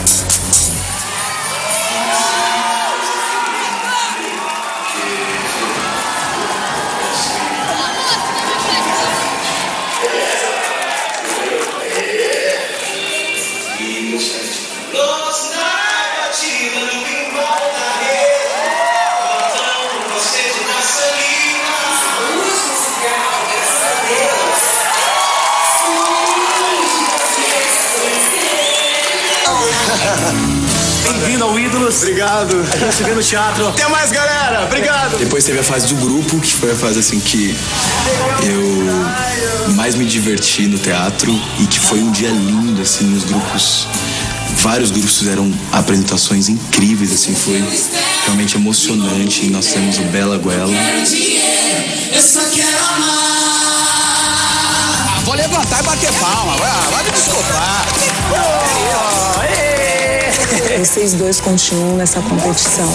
Bem-vindo ao Ídolos. Obrigado. A gente se vê no teatro. Até mais, galera. Obrigado. Depois teve a fase do grupo, que foi a fase assim que eu mais me diverti no teatro e que foi um dia lindo, assim, os grupos. Vários grupos fizeram apresentações incríveis, assim, foi realmente emocionante. E nós temos o Bela Guella. Eu só quero amar. Vou levantar e bater palma. Vai me desculpar. Vocês dois continuam nessa competição.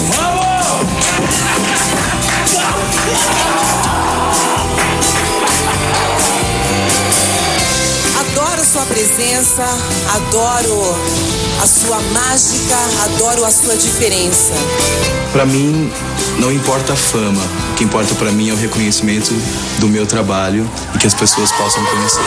Adoro sua presença, adoro a sua mágica, adoro a sua diferença. Pra mim, não importa a fama. O que importa pra mim é o reconhecimento do meu trabalho e que as pessoas possam conhecer.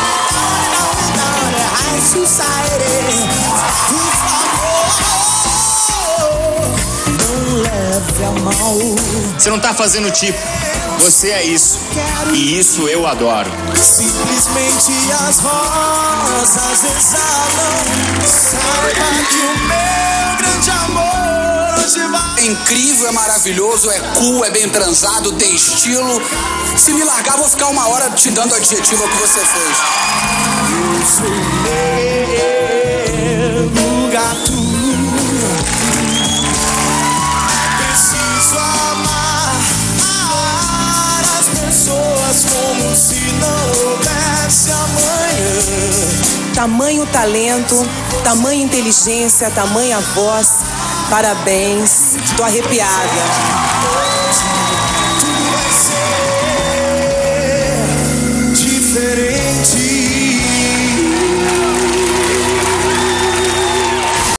Você não tá fazendo tipo. Você é isso. E isso eu adoro. Simplesmente as rosas exalam. Saiba que o meu grande amor hoje vai. É incrível, é maravilhoso, é cool, é bem transado, tem estilo. Se me largar, vou ficar uma hora te dando adjetivo ao que você fez. Eu sou meu gato. Preciso amar as pessoas como se não houvesse amanhã. Tamanho talento, tamanha inteligência, tamanha voz. Parabéns, tô arrepiada.